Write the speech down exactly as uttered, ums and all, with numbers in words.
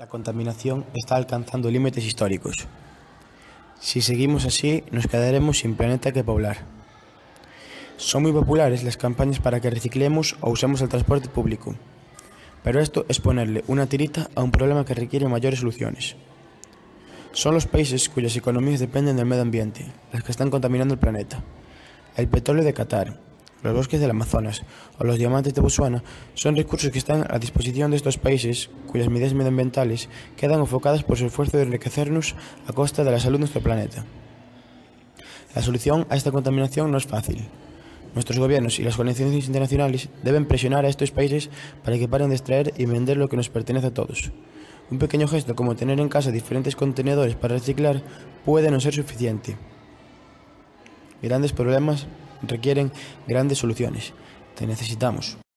La contaminación está alcanzando límites históricos. Si seguimos así, nos quedaremos sin planeta que poblar. Son muy populares las campañas para que reciclemos o usemos el transporte público, pero esto es ponerle una tirita a un problema que requiere mayores soluciones. Son los países cuyas economías dependen del medio ambiente las que están contaminando el planeta. El petróleo de Qatar, los bosques del Amazonas o los diamantes de Botsuana son recursos que están a disposición de estos países cuyas medidas medioambientales quedan enfocadas por su esfuerzo de enriquecernos a costa de la salud de nuestro planeta. La solución a esta contaminación no es fácil. Nuestros gobiernos y las organizaciones internacionales deben presionar a estos países para que paren de extraer y vender lo que nos pertenece a todos. Un pequeño gesto como tener en casa diferentes contenedores para reciclar puede no ser suficiente. Grandes problemas requieren grandes soluciones. Te necesitamos.